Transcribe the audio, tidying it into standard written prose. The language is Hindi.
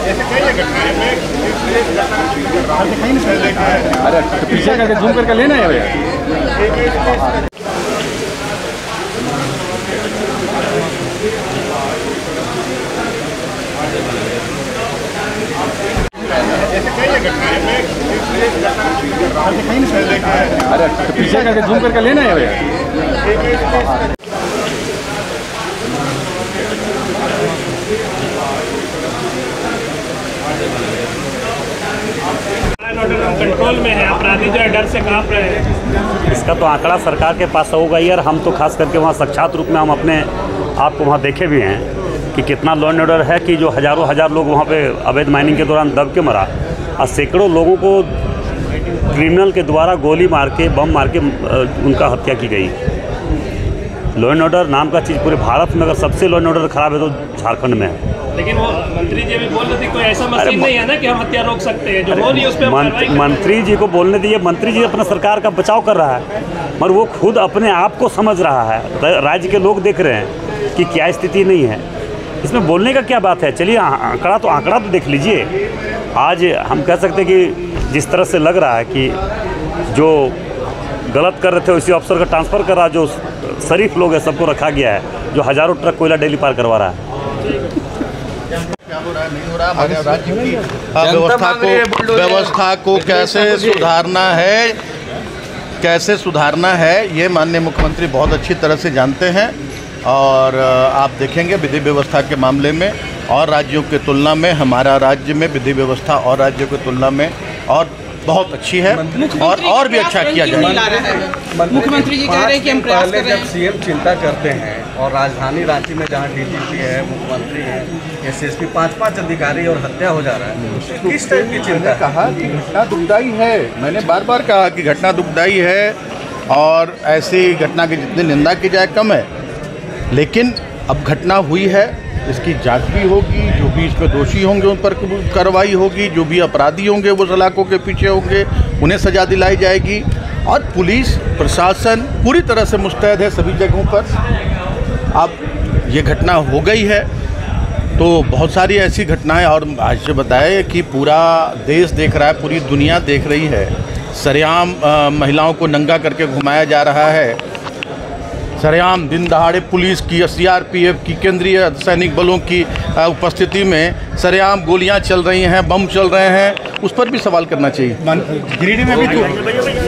अरे तो पीछे करके जूम करके लेना है भैया। अरे तो पीछे करके जूम करके लेना है भैया। कंट्रोल में है, अपराधी जो है डर से कांप रहे हैं। इसका तो आंकड़ा सरकार के पास होगा ही, और हम तो खास करके वहाँ साक्षात रूप में हम अपने आप को वहाँ देखे भी हैं कि कितना लॉ एंड ऑर्डर है, कि जो हज़ारों हज़ार लोग वहाँ पे अवैध माइनिंग के दौरान दब के मरा, और सैकड़ों लोगों को क्रिमिनल के द्वारा गोली मार के, बम मार के उनका हत्या की गई। लॉ एंड ऑर्डर नाम का चीज़ पूरे भारत में अगर सबसे लॉ एंड ऑर्डर खराब है तो झारखंड में है। लेकिन वो मंत्री जी भी बोल रहे थे कोई ऐसा मशीन नहीं है ना कि हम हत्या रोक सकते हैं, जो हो रही है उस पर मंत्री जी को बोलने दीजिए। मंत्री जी अपना सरकार का बचाव कर रहा है, मगर वो खुद अपने आप को समझ रहा है। राज्य के लोग देख रहे हैं कि क्या स्थिति नहीं है, इसमें बोलने का क्या बात है। चलिए आंकड़ा तो देख लीजिए। आज हम कह सकते हैं कि जिस तरह से लग रहा है कि जो गलत कर रहे थे उसी अफसर का ट्रांसफ़र कर रहा, जो शरीफ लोग हैं सबको रखा गया है, जो हज़ारों ट्रक कोयला डेली पार करवा रहा है। क्या हो रहा है, नहीं हो रहा, हमारे राज्य की व्यवस्था को कैसे सुधारना है, ये माननीय मुख्यमंत्री बहुत अच्छी तरह से जानते हैं। और आप देखेंगे विधि व्यवस्था के मामले में और राज्यों की तुलना में हमारा राज्य में विधि व्यवस्था और राज्यों की तुलना में और बहुत अच्छी है, और भी अच्छा किया जाएगा। मुख्यमंत्री जी कह रहे हैं कि हम प्रयास कर रहे हैं। जब सीएम चिंता करते हैं और राजधानी रांची में जहां डीजीपी है, मुख्यमंत्री है, एसएसपी 5-5 अधिकारी और हत्या हो जा रहा है, किस टाइप की चिंता? कहा कि घटना दुखदाई है, मैंने बार बार कहा कि घटना दुखदाई है और ऐसी घटना की जितनी निंदा की जाए कम है। लेकिन अब घटना हुई है, इसकी जांच भी होगी, जो भी इसमें दोषी होंगे उन पर कार्रवाई होगी, जो भी अपराधी होंगे वो सलाखों के पीछे होंगे, उन्हें सजा दिलाई जाएगी। और पुलिस प्रशासन पूरी तरह से मुस्तैद है सभी जगहों पर। अब ये घटना हो गई है तो बहुत सारी ऐसी घटनाएं, और आज से बताए कि पूरा देश देख रहा है, पूरी दुनिया देख रही है। सरेआम महिलाओं को नंगा करके घुमाया जा रहा है, सरेआम दिन दहाड़े पुलिस की, सीआरपीएफ की, केंद्रीय सैनिक बलों की उपस्थिति में सरेआम गोलियां चल रही हैं, बम चल रहे हैं, उस पर भी सवाल करना चाहिए। गिरिडीह में भी